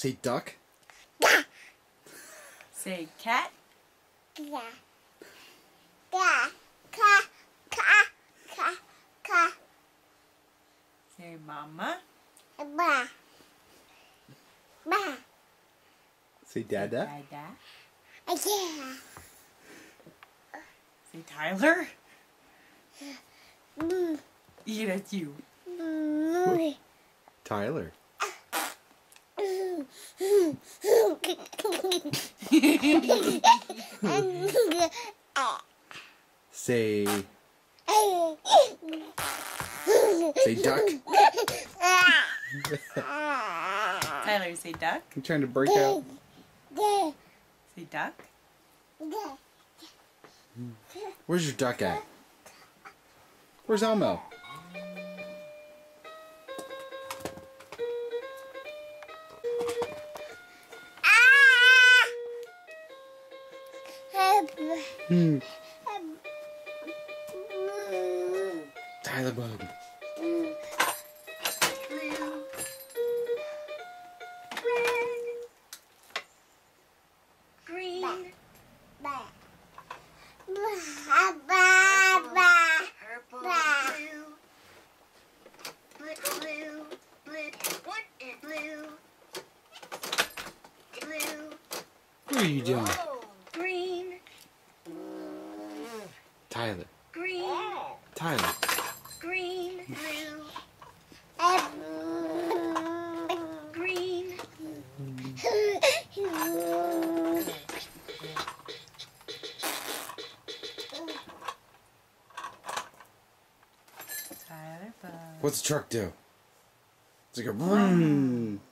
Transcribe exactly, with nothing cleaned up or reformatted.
say duck. Say cat. Yeah. Yeah. Ka. Ka. Ka. Ka. Say mama. Ba. Ba. Say dada. Dada. Yeah. Say Tyler. Mm. Yeah, that's you. Mm. Tyler. Say. Say duck. Tyler, say duck. I'm trying to break out. Say duck. Where's your duck at? Where's Elmo? Hmm. Tyler Bug. Mm. Blue. Red. Green. Ba. Ba. Ba. Ba. Purple. Ba. Blue. Blue. Blue. Blue. What is blue? Blue. What are you doing? Oh, green. Tyler. Green. Tyler. Green. Blue. Green. Tyler Bug. What's the truck do? It's like a vroom.